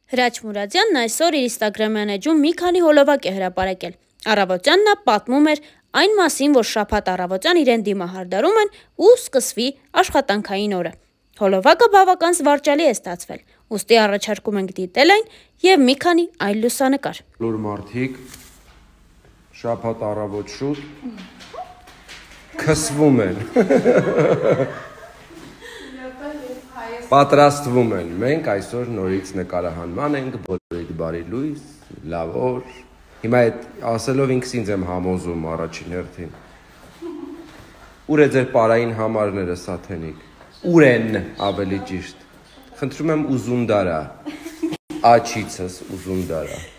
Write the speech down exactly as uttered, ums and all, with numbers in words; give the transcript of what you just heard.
Հրաչ Մուրադյանն այսօր իր Instagram-յան էջում մի քանի հոլովակ է հրապարակել։ Առավոտյան նա պատմում էր այն մասին, որ շաբաթ առավոտյան իրեն դիմահարդարում են ու սկսվի աշխատանքային օրը։ Հոլովակը բավական զվարճալի է ստացվել, ուստի առաջարկում ենք դիտել այն եւ մի քանի այլ լուսանկար։ Լուր մարդիկ շաբաթ առավոտ շուտ քսվում են։ Պատրաստվում են։ Մենք այսօր նորից նկարահանման ենք, բոլորիդ բարի լույս, լավ օր։ Հիմա այդ ասելով ինքս ինձ եմ համոզում առաջին հերթին։ Ուր է ձեր պարային համարները, Սաթենիկ։ Ուր են ավելի ճիշտ։ Խնդրում եմ ուզուն դարա։ Աչիցս ուզուն դարա։